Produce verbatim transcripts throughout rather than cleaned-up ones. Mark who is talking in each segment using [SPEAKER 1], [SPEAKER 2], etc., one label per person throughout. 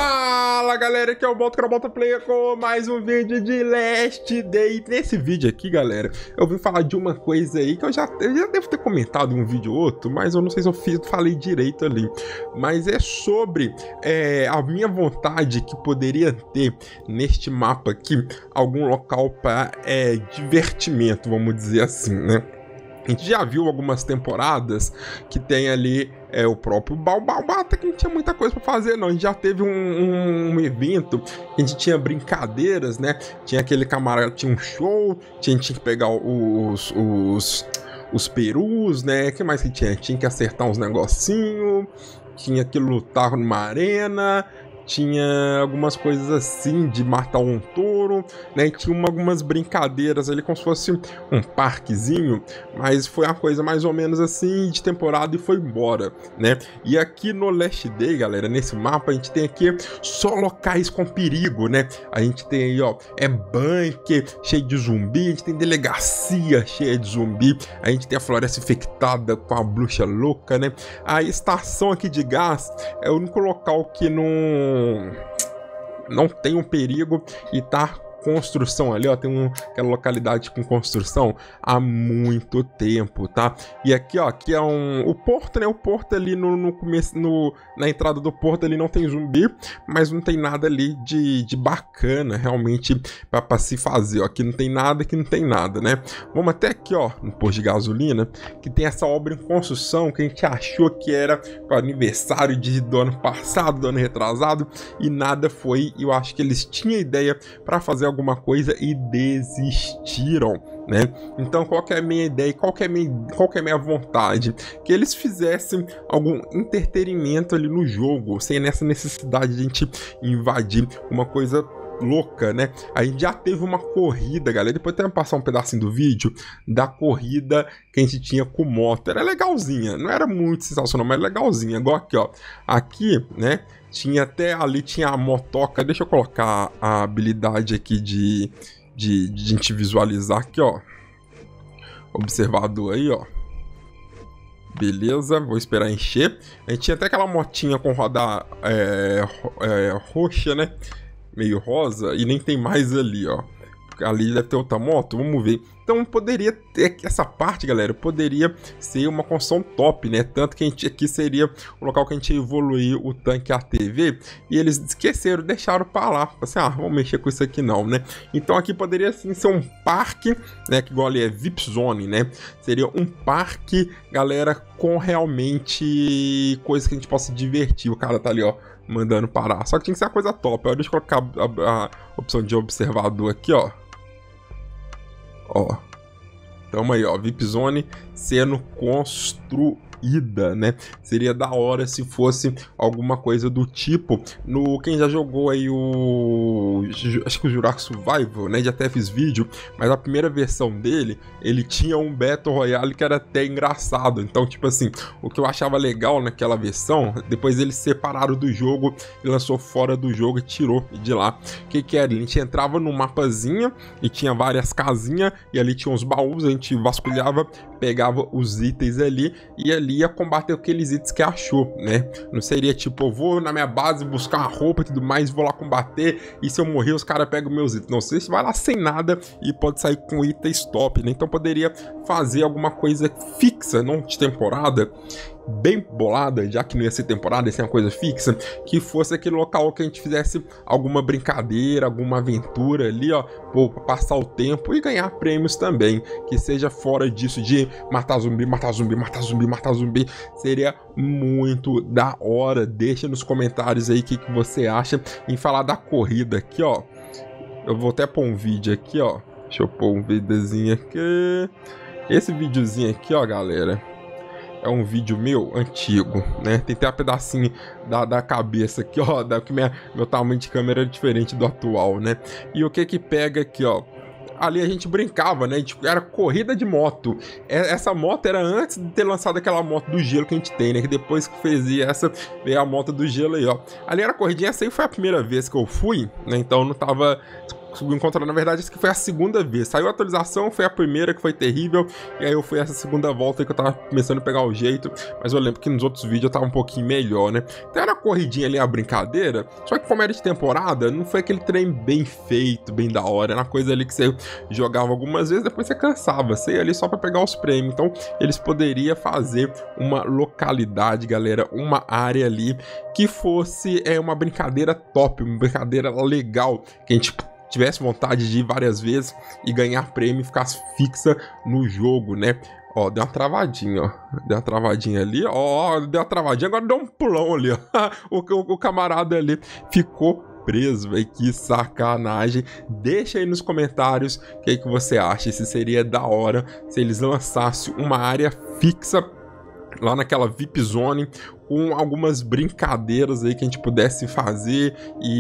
[SPEAKER 1] Fala galera, aqui é o Boto Crabota Player com mais um vídeo de Last Day. Nesse vídeo aqui, galera, eu vim falar de uma coisa aí que eu já, eu já devo ter comentado em um vídeo ou outro, mas eu não sei se eu fiz, falei direito ali. Mas é sobre é, a minha vontade que poderia ter neste mapa aqui algum local para é, divertimento, vamos dizer assim, né? A gente já viu algumas temporadas que tem ali é, o próprio Baú-Baú, até que não tinha muita coisa pra fazer, não. A gente já teve um, um, um evento que a gente tinha brincadeiras, né? Tinha aquele camarada, tinha um show, tinha, tinha que pegar os, os, os perus, né? O que mais que tinha? Tinha que acertar uns negocinhos, tinha que lutar numa arena. Tinha algumas coisas assim de matar um touro, né? E tinha uma, algumas brincadeiras ali como se fosse um parquezinho, mas foi uma coisa mais ou menos assim de temporada e foi embora, né? E aqui no Last Day, galera, nesse mapa a gente tem aqui só locais com perigo, né? A gente tem aí, ó, é bunker cheio de zumbi, a gente tem delegacia cheia de zumbi, a gente tem a floresta infectada com a bruxa louca, né? A estação aqui de gás é o único local que não não tem um perigo e tá construção ali, ó, tem um, aquela localidade com construção há muito tempo, tá? E aqui, ó, aqui é um, o porto, né? O porto ali no, no começo, no, na entrada do porto ali não tem zumbi, mas não tem nada ali de, de bacana realmente pra, pra se fazer, ó. Aqui não tem nada, aqui não tem nada, né? Vamos até aqui, ó, no posto de gasolina, que tem essa obra em construção que a gente achou que era para o aniversário de, do ano passado, do ano retrasado, e nada foi. E eu acho que eles tinham ideia para fazer alguma coisa e desistiram, né? Então qual que é a minha ideia, qual que é a minha, qual que é a minha vontade? Que eles fizessem algum entretenimento ali no jogo, sem essa necessidade de a gente invadir uma coisa louca, né? A gente já teve uma corrida, galera, depois até passar um pedacinho do vídeo da corrida que a gente tinha com moto, era legalzinha, não era muito sensacional, mas legalzinha, igual aqui, ó, aqui, né? Tinha até ali, tinha a motoca. Deixa eu colocar a habilidade aqui de, de, de gente visualizar aqui, ó. Observador aí, ó. Beleza, vou esperar encher. A gente tinha até aquela motinha com roda é, é, roxa, né? Meio rosa. E nem tem mais ali, ó. Ali deve ter outra moto, vamos ver. Então poderia ter essa parte, galera, poderia ser uma construção top, né? Tanto que a gente aqui seria o local que a gente ia evoluir o tanque A T V. E eles esqueceram, deixaram para lá. Assim, ah, vamos mexer com isso aqui não, né? Então aqui poderia sim ser um parque, né? Que igual ali é V I P Zone, né? Seria um parque, galera, com realmente coisas que a gente possa divertir. O cara tá ali, ó, mandando parar. Só que tinha que ser uma coisa top. Ó, deixa eu colocar a, a, a opção de observador aqui, ó. Ó, tamo aí, ó, V I P Zone sendo construída, né? Seria da hora se fosse alguma coisa do tipo no... Quem já jogou aí o... acho que o Jurassic Survival, né? Já até fiz vídeo, mas a primeira versão dele, ele tinha um Battle Royale que era até engraçado. Então, tipo assim, o que eu achava legal naquela versão, depois eles separaram do jogo e lançou fora do jogo e tirou de lá. O que que era? A gente entrava num mapazinho e tinha várias casinhas e ali tinha uns baús, a gente vasculhava, pegava os itens ali e ali ia combater aqueles itens que achou, né? Não seria tipo, eu vou na minha base buscar uma roupa e tudo mais, vou lá combater e se eu morrer os caras pegam meus itens. Não, você vai lá sem nada e pode sair com itens top, né? Então poderia fazer alguma coisa fixa, não de temporada, bem bolada, já que não ia ser temporada, ia ser uma coisa fixa, que fosse aquele local que a gente fizesse alguma brincadeira, alguma aventura ali, ó, pô, pra passar o tempo e ganhar prêmios também, que seja fora disso de matar zumbi, matar zumbi, matar zumbi, matar zumbi, seria muito da hora. Deixa nos comentários aí o que, que você acha em falar da corrida aqui, ó. Eu vou até pôr um vídeo aqui, ó, deixa eu pôr um videozinho aqui, esse videozinho aqui, ó, galera, é um vídeo meu antigo, né? Tem até um pedacinho da, da cabeça aqui, ó, da, que minha, meu tamanho de câmera é diferente do atual, né? E o que que pega aqui, ó? Ali a gente brincava, né? Tipo, era corrida de moto. Essa moto era antes de ter lançado aquela moto do gelo que a gente tem, né? Que depois que fez essa, veio a moto do gelo aí, ó. Ali era corridinha, essa aí foi a primeira vez que eu fui, né? Então eu não tava encontrar, na verdade, essa que foi a segunda vez. Saiu a atualização, foi a primeira que foi terrível, e aí eu fui essa segunda volta que eu tava começando a pegar o jeito, mas eu lembro que nos outros vídeos eu tava um pouquinho melhor, né? Então era a corridinha ali, a brincadeira, só que como era de temporada, não foi aquele trem bem feito, bem da hora, era uma coisa ali que você jogava algumas vezes, depois você cansava, você ia ali só pra pegar os prêmios. Então eles poderiam fazer uma localidade, galera, uma área ali que fosse é, uma brincadeira top, uma brincadeira legal, que a gente tivesse vontade de ir várias vezes e ganhar prêmio e ficar fixa no jogo, né? Ó, deu uma travadinha, ó. Deu uma travadinha ali, ó, deu uma travadinha, agora deu um pulão ali, ó. O, o, o camarada ali ficou preso, velho, que sacanagem. Deixa aí nos comentários o que, que você acha, se seria da hora se eles lançassem uma área fixa lá naquela V I P Zone, com algumas brincadeiras aí que a gente pudesse fazer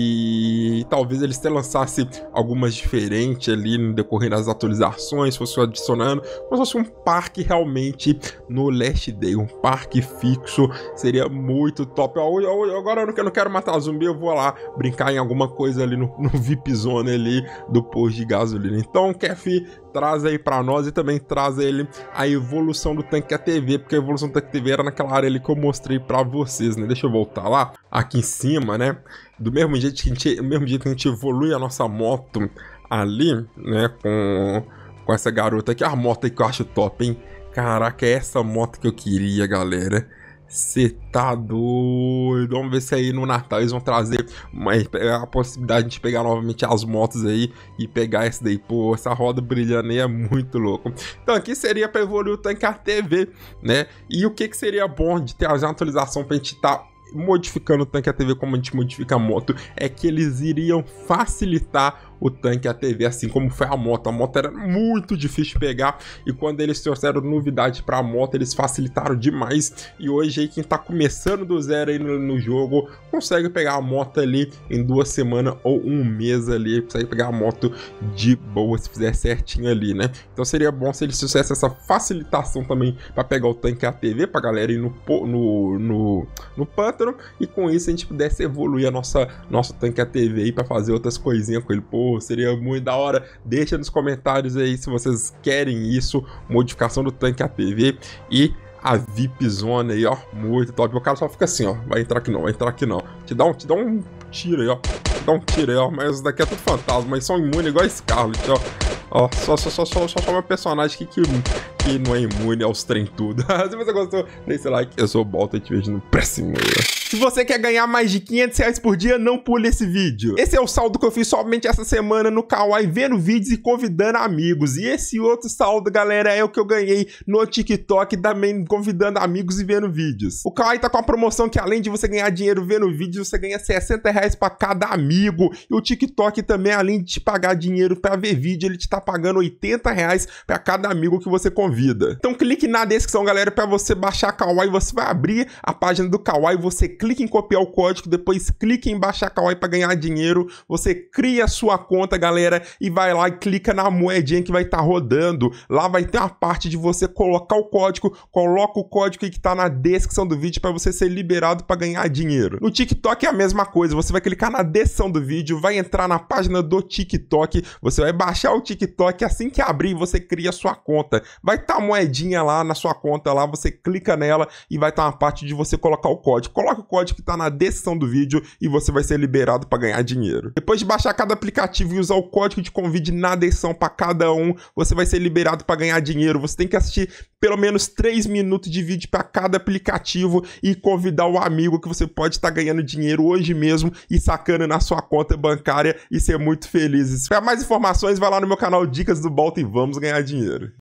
[SPEAKER 1] e talvez eles até lançassem algumas diferentes ali no decorrer das atualizações, fosse adicionando, como se fosse um parque realmente no Last Day, um parque fixo, seria muito top. Agora eu não quero matar zumbi, eu vou lá brincar em alguma coisa ali no, no V I P Zone ali do posto de gasolina. Então, Kef, traz aí pra nós e também traz ele a evolução do tanque A T V, porque a evolução do tanque A T V era naquela área ali que eu mostrei pra vocês, né? Deixa eu voltar lá, aqui em cima, né? Do mesmo jeito que a gente, do mesmo jeito que a gente evolui a nossa moto ali, né? Com, com essa garota aqui, a moto aí que eu acho top, hein? Caraca, é essa moto que eu queria, galera. Cê tá doido. Vamos ver se aí no Natal eles vão trazer uma, a possibilidade de pegar novamente as motos aí e pegar essa daí. Pô, essa roda brilhando aí é muito louco. Então aqui seria para evoluir o tanque A T V, né? E o que que seria bom de ter uma atualização pra gente tá modificando o tanque A T V como a gente modifica a moto, é que eles iriam facilitar o tanque A T V, assim como foi a moto. A moto era muito difícil de pegar e quando eles trouxeram novidade para a moto, eles facilitaram demais. E hoje aí quem tá começando do zero aí no, no jogo consegue pegar a moto ali em duas semanas ou um mês ali, consegue pegar a moto de boa se fizer certinho ali, né? Então seria bom se eles fizessem essa facilitação também para pegar o tanque A T V, pra galera ir no, no, no, no pântano, e com isso a gente pudesse evoluir a nossa nosso tanque A T V aí para fazer outras coisinhas com ele. Pô, seria muito da hora. Deixa nos comentários aí se vocês querem isso, modificação do tanque A T V e a V I P Zone aí, ó, muito top. O cara só fica assim, ó, vai entrar aqui não, vai entrar aqui não. Te dá um, te dá um tiro aí, ó, te dá um tiro aí, ó, mas daqui é tudo fantasma, mas são imunes igual a Scarlet, ó. Ó, só, só, só, só, só, só meu personagem aqui que, que não é imune aos trem tudo. Se você gostou, deixa o like, eu sou o Bolta e te vejo no próximo. Se você quer ganhar mais de quinhentos reais por dia, não pule esse vídeo. Esse é o saldo que eu fiz somente essa semana no Kawaii, vendo vídeos e convidando amigos. E esse outro saldo, galera, é o que eu ganhei no TikTok, também convidando amigos e vendo vídeos. O Kawaii tá com a promoção que além de você ganhar dinheiro vendo vídeos, você ganha sessenta reais pra cada amigo. E o TikTok também, além de te pagar dinheiro pra ver vídeo, ele te tá pagando oitenta reais pra cada amigo que você convida. Então clique na descrição, galera, pra você baixar a Kawaii. Você vai abrir a página do Kawaii, você clica em copiar o código, depois clica em baixar Kawaii para ganhar dinheiro, você cria a sua conta, galera, e vai lá e clica na moedinha que vai estar tá rodando, lá vai ter uma parte de você colocar o código, coloca o código que tá na descrição do vídeo para você ser liberado para ganhar dinheiro. No TikTok é a mesma coisa, você vai clicar na descrição do vídeo, vai entrar na página do TikTok, você vai baixar o TikTok, assim que abrir você cria a sua conta, vai estar tá a moedinha lá na sua conta, lá você clica nela e vai estar tá uma parte de você colocar o código, coloca o código que tá na descrição do vídeo e você vai ser liberado para ganhar dinheiro. Depois de baixar cada aplicativo e usar o código de convite na descrição para cada um, você vai ser liberado para ganhar dinheiro. Você tem que assistir pelo menos três minutos de vídeo para cada aplicativo e convidar o amigo que você pode estar tá ganhando dinheiro hoje mesmo e sacando na sua conta bancária e ser muito feliz. Para mais informações, vai lá no meu canal Dicas do Bolta e vamos ganhar dinheiro.